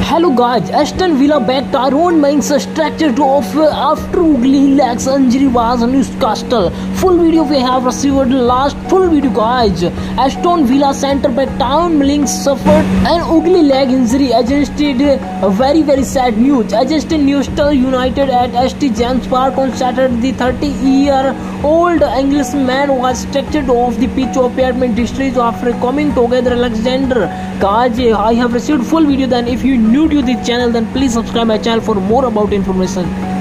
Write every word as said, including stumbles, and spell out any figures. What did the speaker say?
Hello guys, Aston Villa back Tyrone Mings stretchered off after ugly legs injury was Newcastle. Full video we have received last full video guys. Aston Villa centre back Tyrone Mings suffered an ugly leg injury against a very very sad news. Against Newcastle United at S T James Park on Saturday, the thirty year old Englishman was stretchered off the pitch of Pyramid District after coming together Alexander. Guys, I have received full video. Then if you new to the channel, then please subscribe my channel for more about information.